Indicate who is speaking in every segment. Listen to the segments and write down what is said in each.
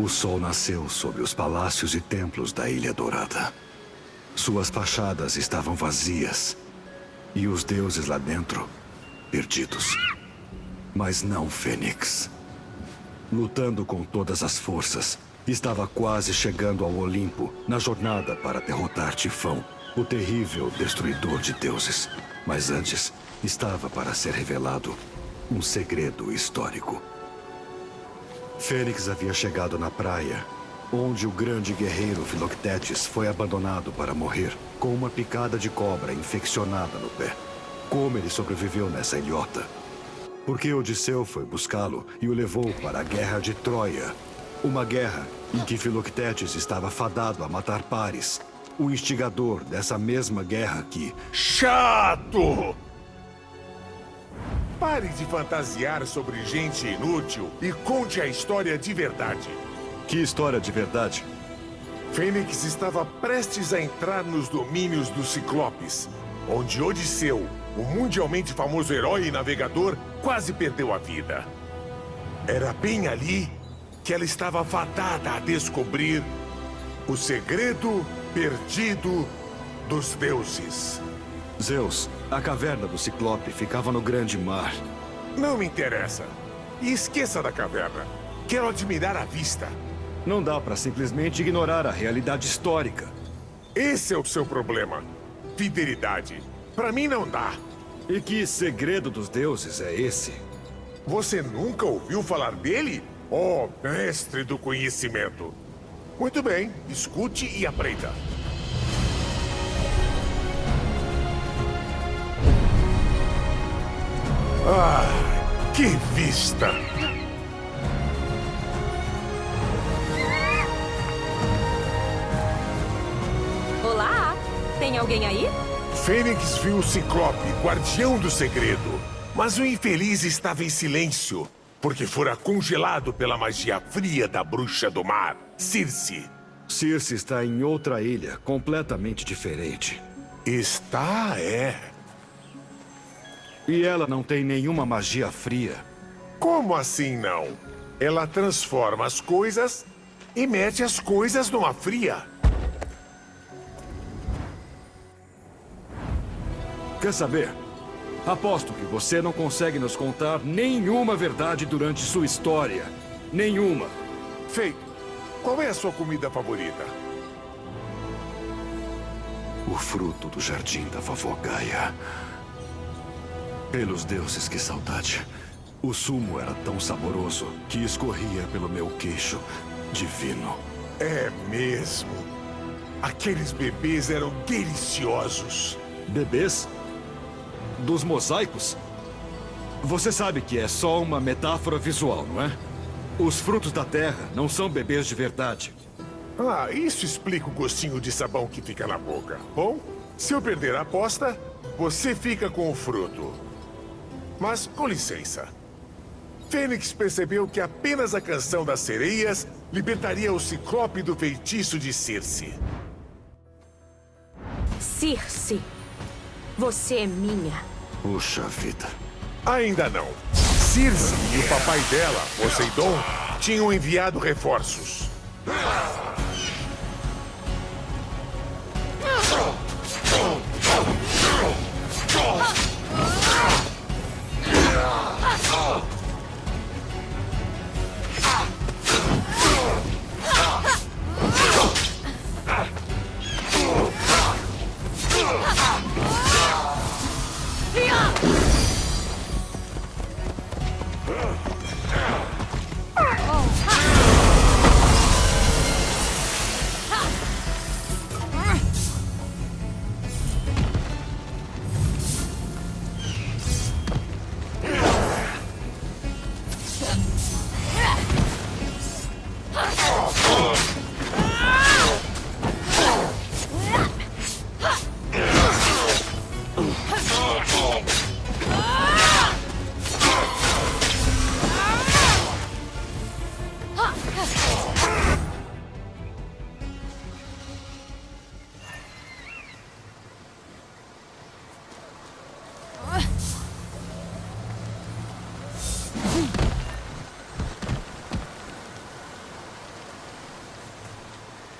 Speaker 1: O sol nasceu sobre os palácios e templos da Ilha Dourada. Suas fachadas estavam vazias e os deuses lá dentro, perdidos. Mas não Fênix. Lutando com todas as forças, estava quase chegando ao Olimpo na jornada para derrotar Tifão, o terrível destruidor de deuses. Mas antes, estava para ser revelado um segredo histórico. Fênix havia chegado na praia, onde o grande guerreiro Filoctetes foi abandonado para morrer com uma picada de cobra infeccionada no pé. Como ele sobreviveu nessa ilhota? Porque Odisseu foi buscá-lo e o levou para a Guerra de Troia. Uma guerra em que Filoctetes estava fadado a matar Paris, o instigador dessa mesma guerra que...
Speaker 2: Chato! Pare de fantasiar sobre gente inútil e conte a história de verdade.
Speaker 1: Que história de verdade?
Speaker 2: Fênix estava prestes a entrar nos domínios dos Ciclopes, onde Odisseu, o mundialmente famoso herói e navegador, quase perdeu a vida. Era bem ali que ela estava fadada a descobrir o segredo perdido dos deuses.
Speaker 1: Zeus, a caverna do Ciclope ficava no grande mar.
Speaker 2: Não me interessa. E esqueça da caverna. Quero admirar a vista.
Speaker 1: Não dá para simplesmente ignorar a realidade histórica.
Speaker 2: Esse é o seu problema. Fidelidade. Para mim não dá.
Speaker 1: E que segredo dos deuses é esse?
Speaker 2: Você nunca ouviu falar dele? Oh, mestre do conhecimento. Muito bem, escute e aprenda. Ah, que vista!
Speaker 3: Olá! Tem alguém aí?
Speaker 2: Fênix viu o Ciclope, guardião do segredo. Mas o infeliz estava em silêncio, porque fora congelado pela magia fria da bruxa do mar, Circe.
Speaker 1: Circe está em outra ilha, completamente diferente.
Speaker 2: Está, é.
Speaker 1: E ela não tem nenhuma magia fria.
Speaker 2: Como assim não? Ela transforma as coisas e mete as coisas numa fria.
Speaker 1: Quer saber? Aposto que você não consegue nos contar nenhuma verdade durante sua história. Nenhuma.
Speaker 2: Feito. Qual é a sua comida favorita?
Speaker 1: O fruto do jardim da vovó Gaia. Pelos deuses, que saudade. O sumo era tão saboroso que escorria pelo meu queixo divino.
Speaker 2: É mesmo. Aqueles bebês eram deliciosos.
Speaker 1: Bebês? Dos mosaicos? Você sabe que é só uma metáfora visual, não é? Os frutos da terra não são bebês de verdade.
Speaker 2: Ah, isso explica o gostinho de sabão que fica na boca. Bom, se eu perder a aposta, você fica com o fruto. Mas, com licença. Fênix percebeu que apenas a canção das sereias libertaria o Ciclope do feitiço de Circe.
Speaker 3: Circe, você é minha.
Speaker 1: Puxa vida.
Speaker 2: Ainda não. Circe e o papai dela, Poseidon, tinham enviado reforços.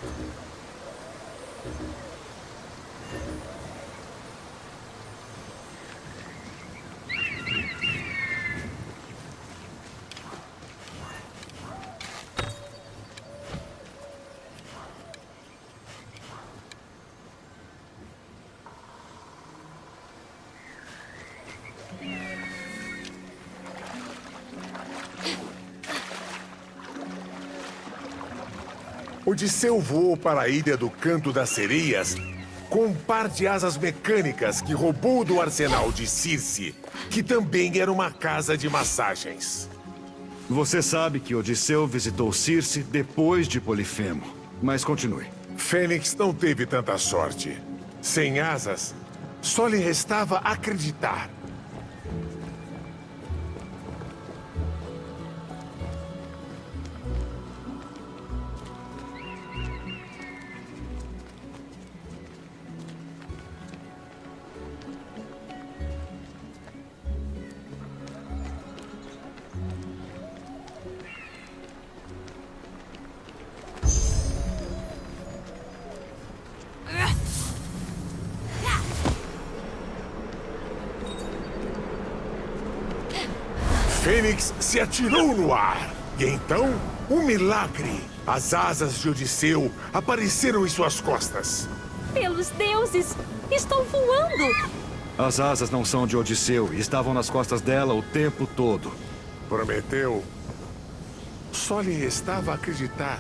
Speaker 2: Odisseu voou para a Ilha do Canto das Sereias com um par de asas mecânicas que roubou do arsenal de Circe, que também era uma casa de massagens.
Speaker 1: Você sabe que Odisseu visitou Circe depois de Polifemo, mas continue.
Speaker 2: Fênix não teve tanta sorte. Sem asas, só lhe restava acreditar. Fênix se atirou no ar. E então, um milagre. As asas de Odisseu apareceram em suas costas.
Speaker 3: Pelos deuses! Estou voando!
Speaker 1: As asas não são de Odisseu e estavam nas costas dela o tempo todo.
Speaker 2: Prometeu. Só lhe restava acreditar.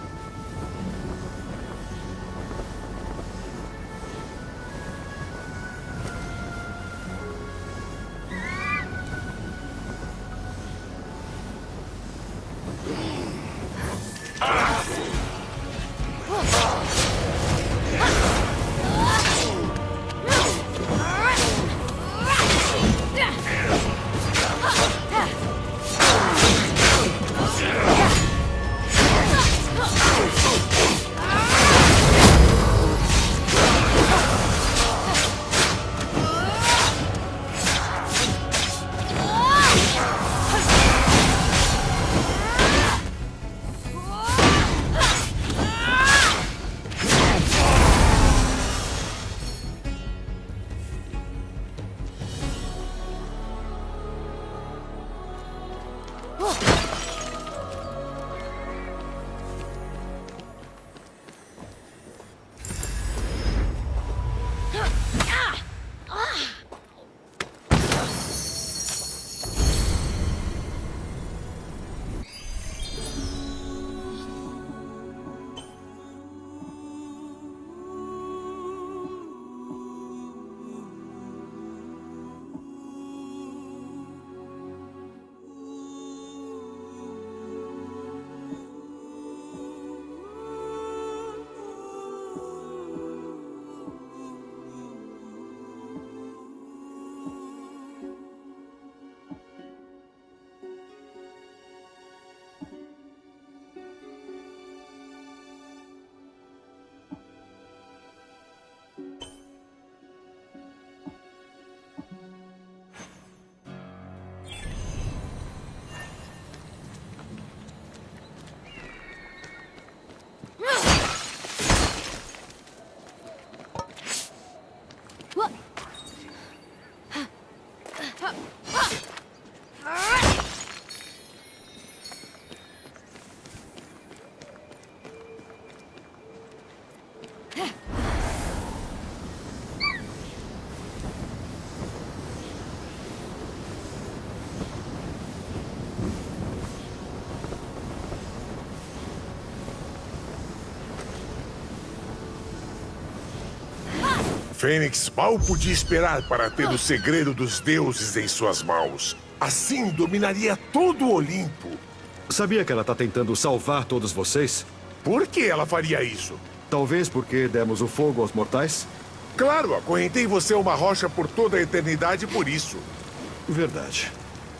Speaker 2: Fênix mal podia esperar para ter o segredo dos deuses em suas mãos. Assim dominaria todo o Olimpo.
Speaker 1: Sabia que ela está tentando salvar todos vocês?
Speaker 2: Por que ela faria isso?
Speaker 1: Talvez porque demos o fogo aos mortais?
Speaker 2: Claro, acorrentei você a uma rocha por toda a eternidade por isso.
Speaker 1: Verdade.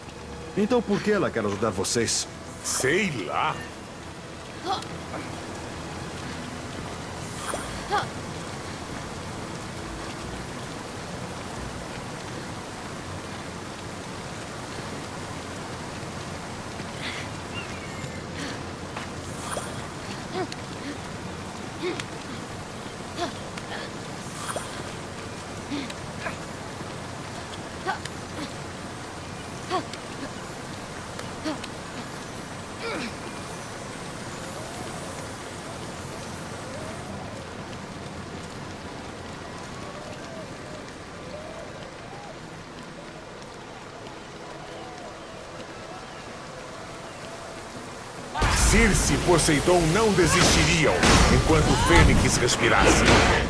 Speaker 1: Então por que ela quer ajudar vocês?
Speaker 2: Sei lá. Circe e Poseidon não desistiriam enquanto o Fênix respirasse.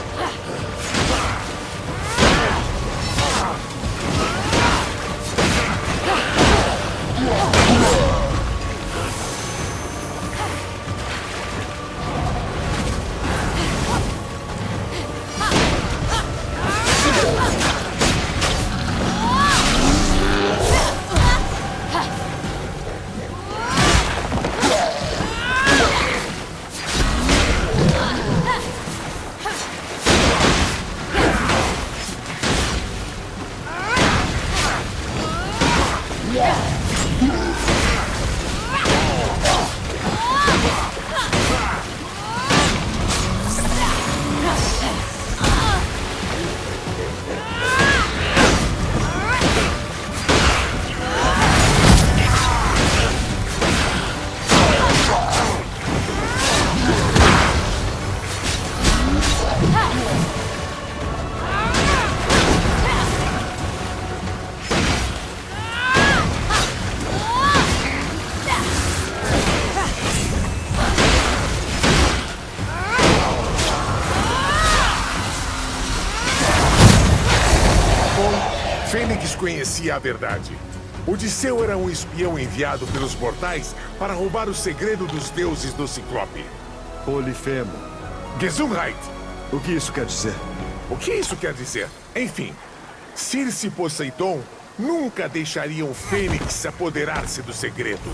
Speaker 2: Fênix conhecia a verdade. Odisseu era um espião enviado pelos mortais para roubar o segredo dos deuses do Ciclope.
Speaker 1: Polifemo.
Speaker 2: Gesundheit!
Speaker 1: O que isso quer dizer?
Speaker 2: O que isso quer dizer? Enfim, Circe e Poseidon nunca deixariam o Fênix apoderar-se do segredo.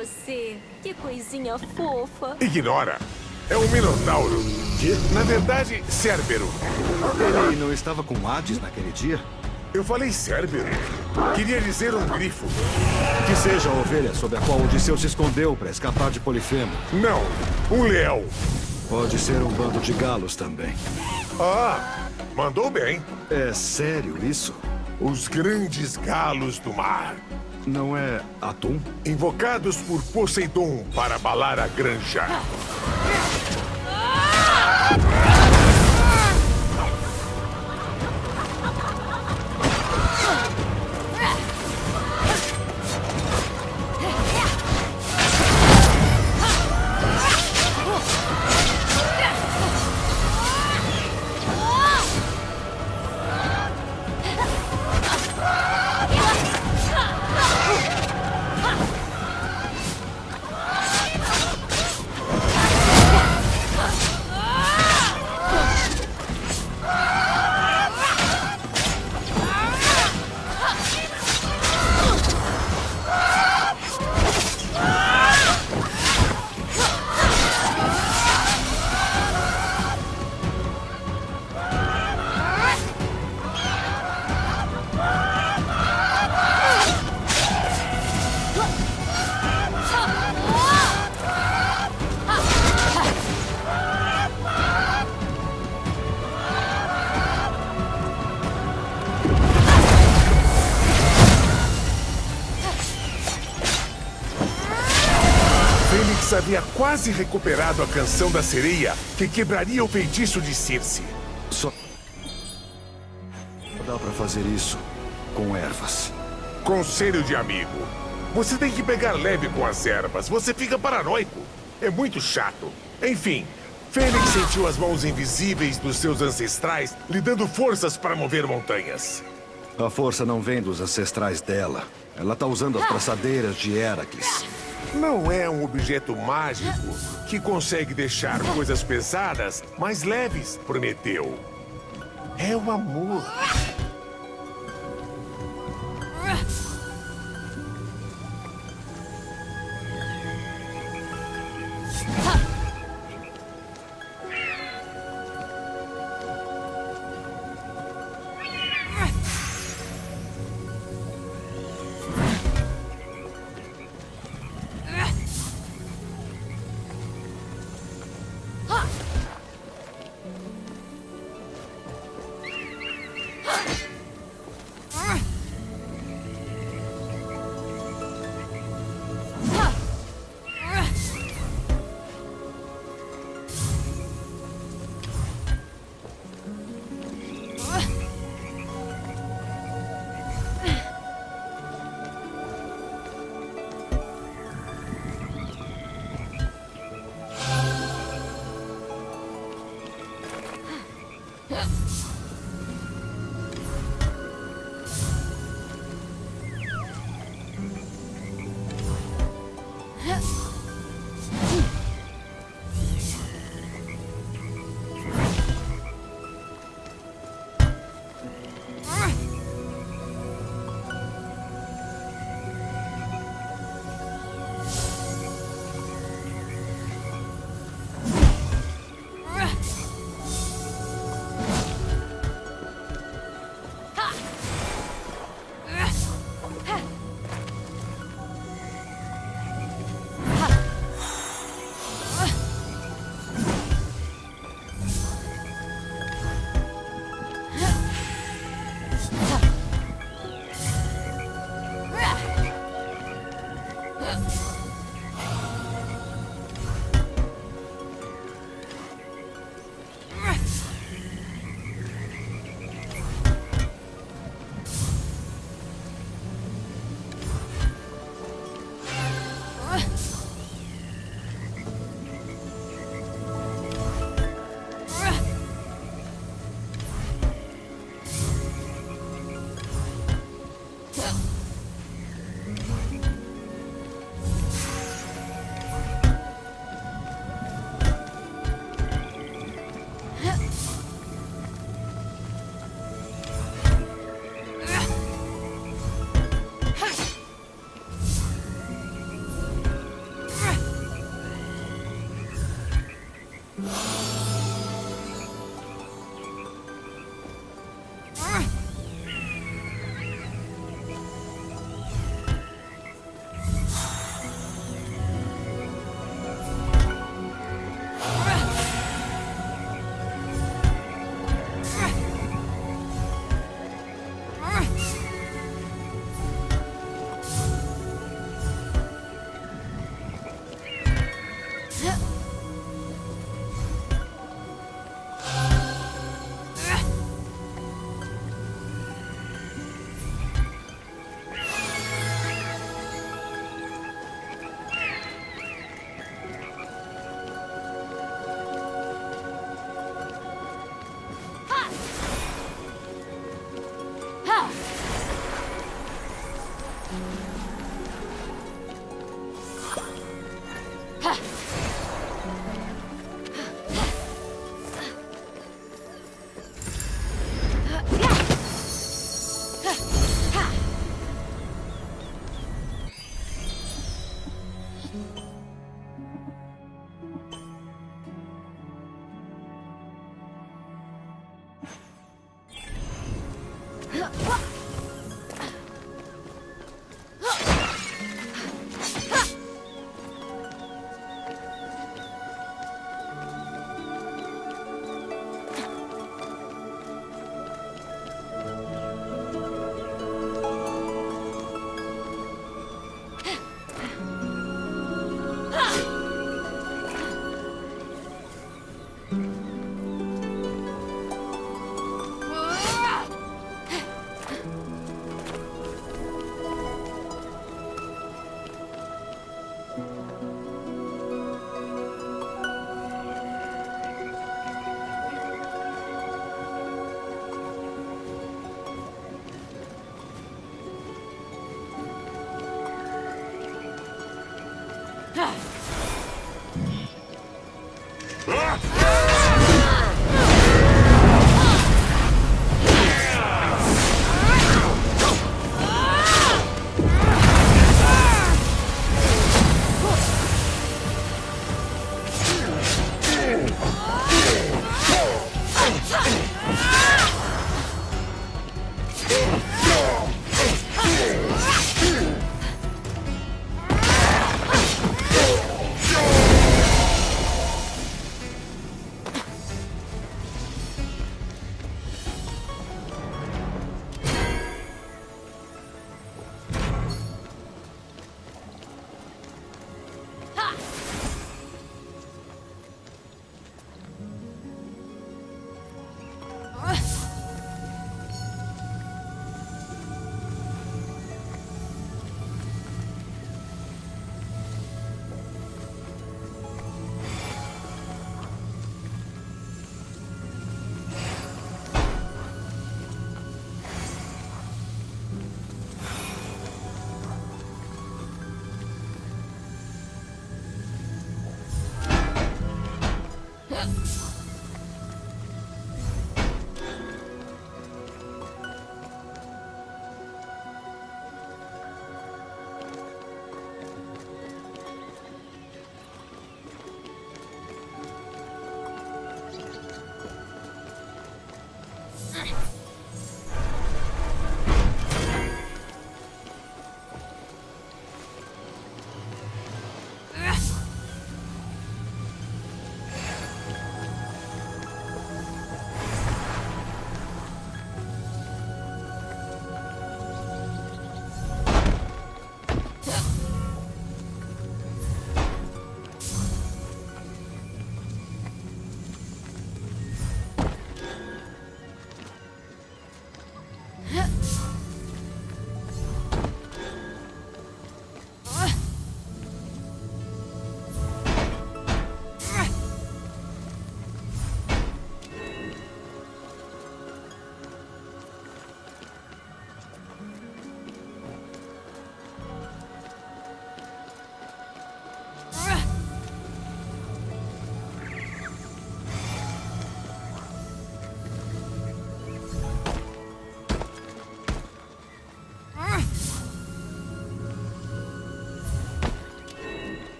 Speaker 3: você. Que coisinha fofa.
Speaker 2: Ignora. É um Minotauro.
Speaker 1: Que?
Speaker 2: Na verdade, Cérbero.
Speaker 1: Ele não estava com Hades naquele dia?
Speaker 2: Eu falei Cérbero. Queria dizer um grifo.
Speaker 1: Que seja a ovelha sob a qual Odisseu se escondeu para escapar de Polifemo.
Speaker 2: Não, um leão.
Speaker 1: Pode ser um bando de galos também.
Speaker 2: Ah, mandou bem.
Speaker 1: É sério isso?
Speaker 2: Os grandes galos do mar.
Speaker 1: Não é atum?
Speaker 2: Invocados por Poseidon para abalar a granja. Fênix havia quase recuperado a canção da sereia que quebraria o feitiço de Circe.
Speaker 1: Só dá pra fazer isso com ervas.
Speaker 2: Conselho de amigo. Você tem que pegar leve com as ervas. Você fica paranoico. É muito chato. Enfim, Fênix sentiu as mãos invisíveis dos seus ancestrais lhe dando forças para mover montanhas.
Speaker 1: A força não vem dos ancestrais dela. Ela tá usando as braçadeiras de Heracles.
Speaker 2: Não é um objeto mágico que consegue deixar coisas pesadas mais leves, Prometeu. É o amor.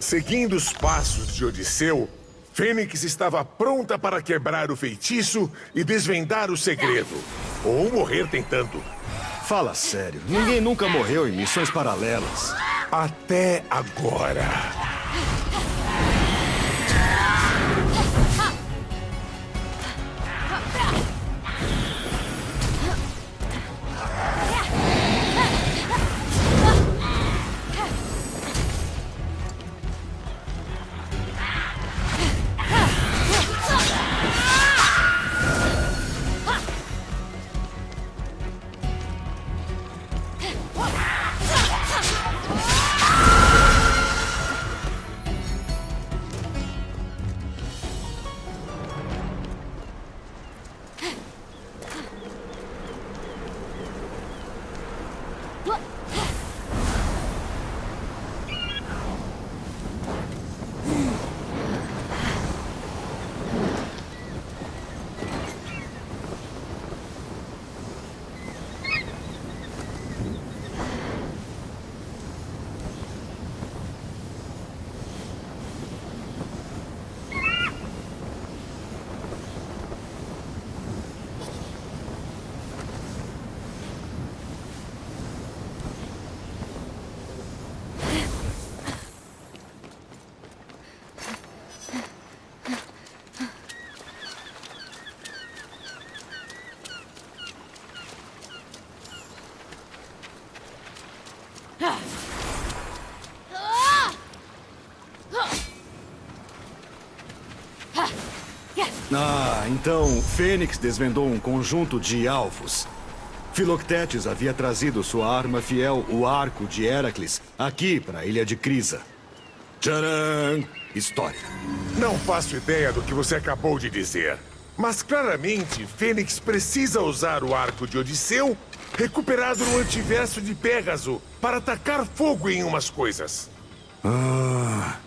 Speaker 2: Seguindo os passos de Odisseu, Fênix estava pronta para quebrar o feitiço e desvendar o segredo. Ou morrer tentando.
Speaker 1: Fala sério, ninguém nunca morreu em missões paralelas.
Speaker 2: Até agora.
Speaker 1: Ah, então Fênix desvendou um conjunto de alvos. Filoctetes havia trazido sua arma fiel, o arco de Heracles, aqui para a ilha de Crisa. Tcharam! História.
Speaker 2: Não faço ideia do que você acabou de dizer. Mas claramente, Fênix precisa usar o arco de Odisseu, recuperado no antiverso de Pégaso, para atacar fogo em umas coisas.
Speaker 1: Ah...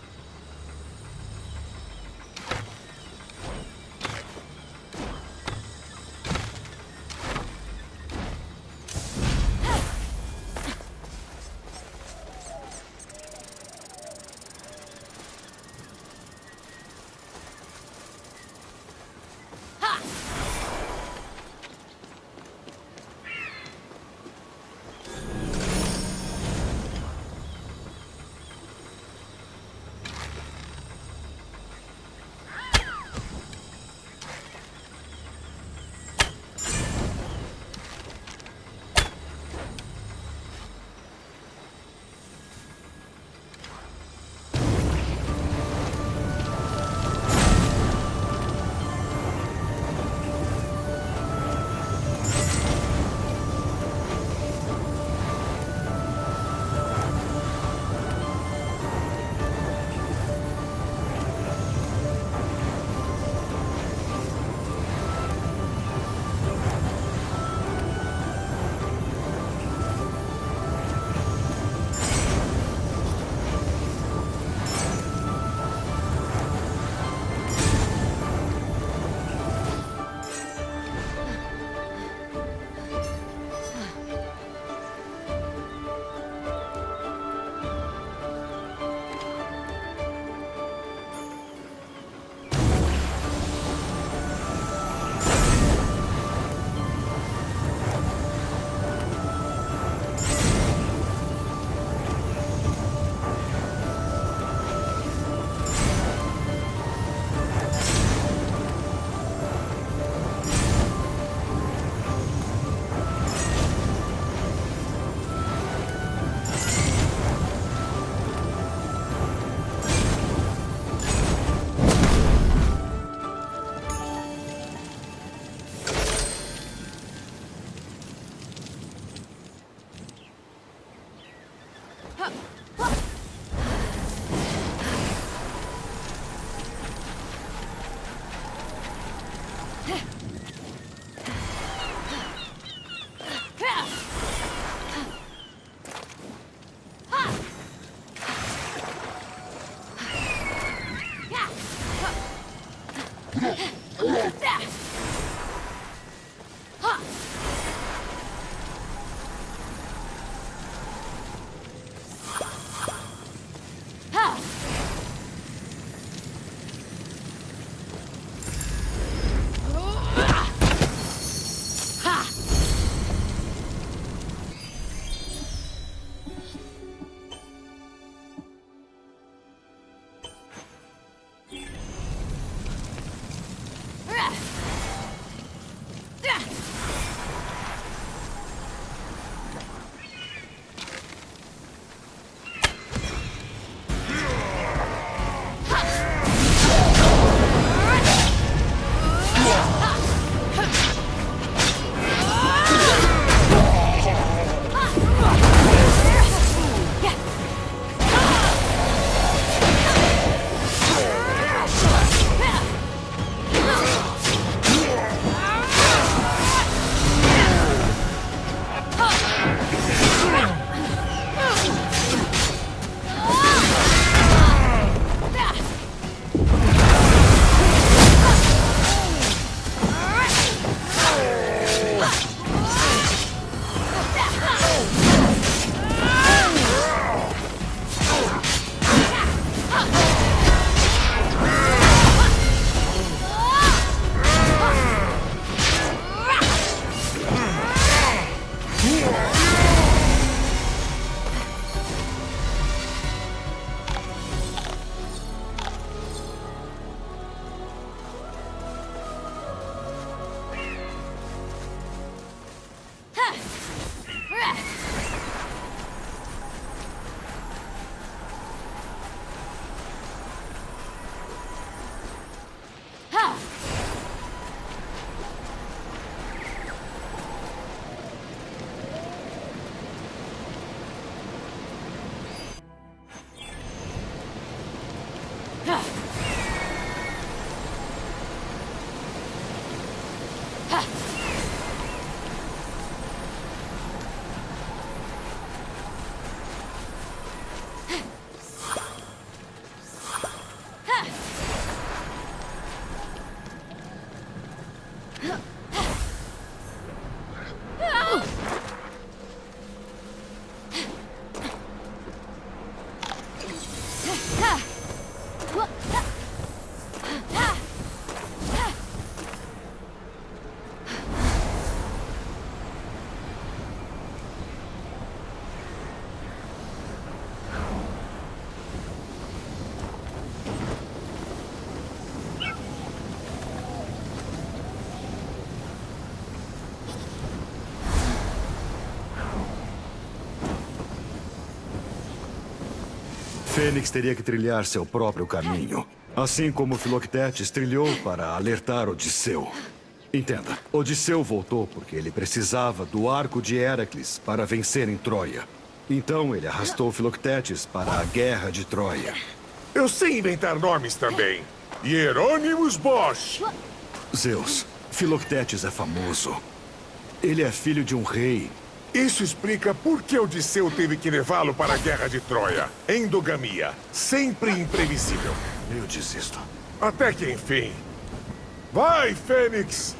Speaker 1: Fênix teria que trilhar seu próprio caminho. Assim como Filoctetes trilhou para alertar Odisseu. Entenda, Odisseu voltou porque ele precisava do arco de Heracles para vencer em Troia. Então ele arrastou Filoctetes para a guerra de Troia.
Speaker 2: Eu sei inventar nomes também. Hieronymus Bosch.
Speaker 1: Zeus, Filoctetes é famoso. Ele é filho de um rei.
Speaker 2: Isso explica por que Odisseu teve que levá-lo para a guerra de Troia. Endogamia. Sempre imprevisível.
Speaker 1: Eu desisto.
Speaker 2: Até que enfim. Vai, Fênix!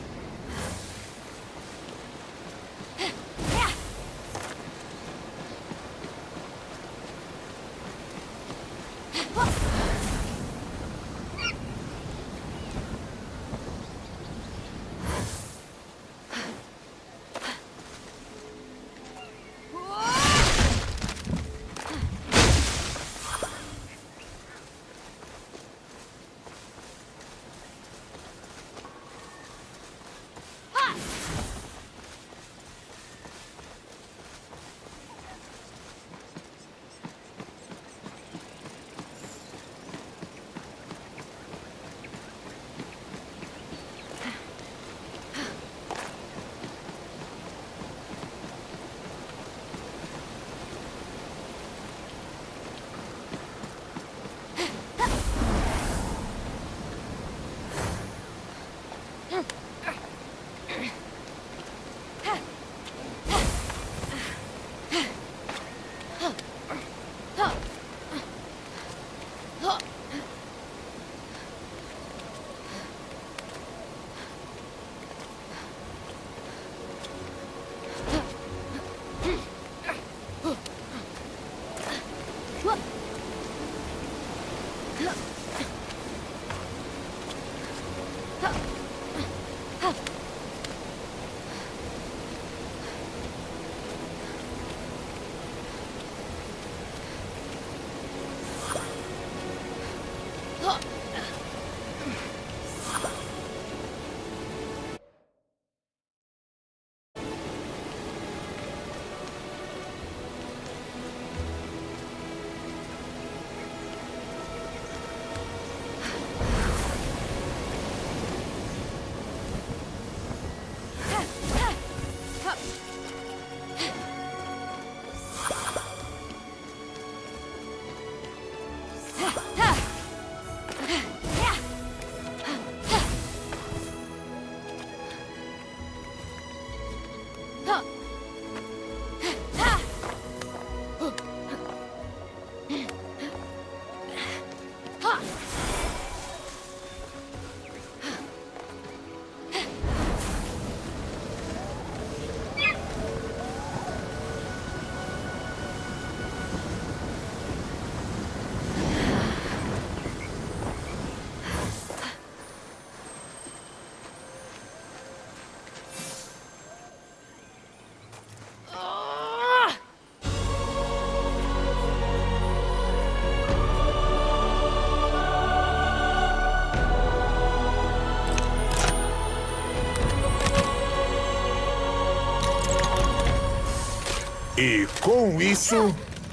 Speaker 2: E com isso,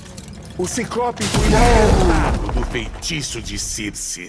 Speaker 2: o Ciclope foi libertado do feitiço de Circe.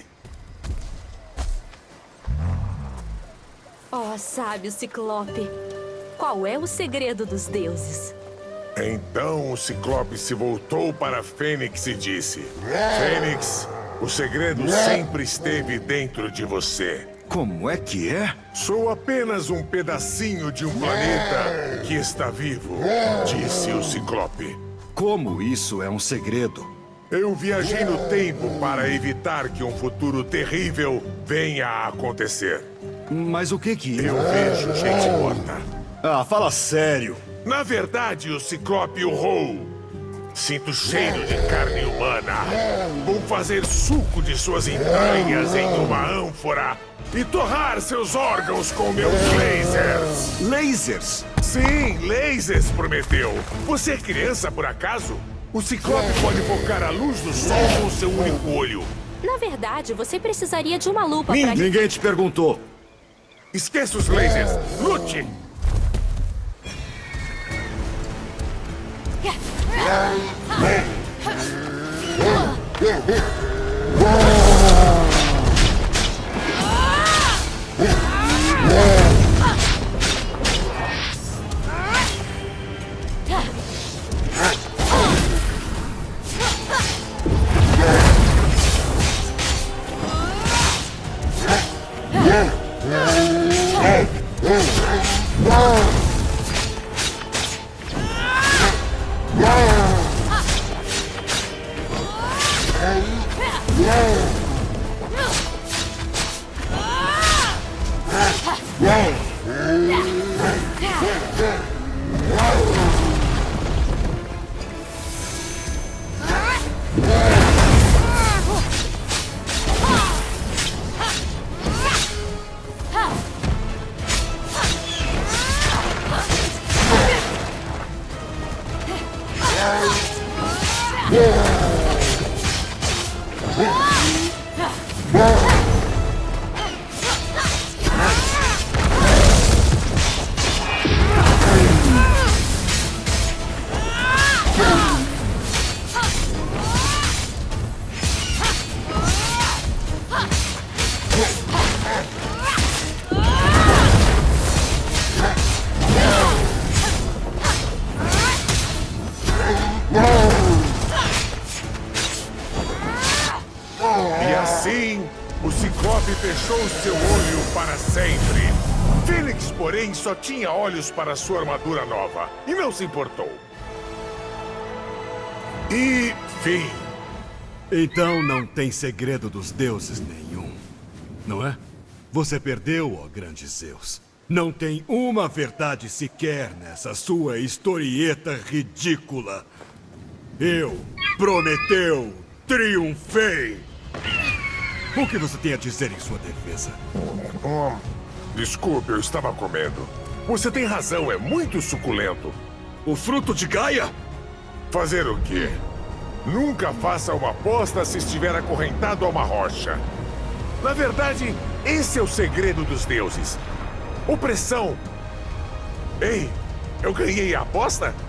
Speaker 3: Oh, sábio Ciclope, qual é o segredo dos deuses?
Speaker 2: Então o Ciclope se voltou para Fênix e disse: Fênix, o segredo sempre esteve dentro de você.
Speaker 1: Como é que é?
Speaker 2: Sou apenas um pedacinho de um planeta que está vivo, disse o Ciclope.
Speaker 1: Como isso é um segredo?
Speaker 2: Eu viajei no tempo para evitar que um futuro terrível venha a acontecer.
Speaker 1: Mas o que?
Speaker 2: Eu vejo gente morta.
Speaker 1: Ah, fala sério.
Speaker 2: Na verdade, o Ciclope urrou. Sinto cheiro de carne humana. Vou fazer suco de suas entranhas em uma ânfora e torrar seus órgãos com meus lasers.
Speaker 1: Lasers?
Speaker 2: Sim, lasers, Prometeu. Você é criança, por acaso? O Ciclope pode focar a luz do sol com seu único olho.
Speaker 3: Na verdade, você precisaria de uma lupa para...
Speaker 1: Ninguém te perguntou.
Speaker 2: Esqueça os lasers. Lute! E assim, o Ciclope fechou seu olho para sempre. Fênix, porém, só tinha olhos para sua armadura nova e não se importou. E fim.
Speaker 4: Então não tem segredo dos deuses nenhum, não é? Você perdeu, ó grande Zeus. Não tem uma verdade sequer nessa sua historieta ridícula. Eu, Prometeu, triunfei! O que você tem a dizer em sua defesa?
Speaker 2: Desculpe, eu estava comendo. Você tem razão, é muito suculento.
Speaker 4: O fruto de Gaia?
Speaker 2: Fazer o quê? Nunca faça uma aposta se estiver acorrentado a uma rocha. Na verdade, esse é o segredo dos deuses. Opressão. Ei, eu ganhei a aposta?